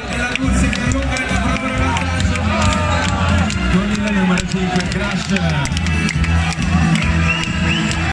e la Guzzi che allunga nella propria vantaggio con il numero 5 Crash.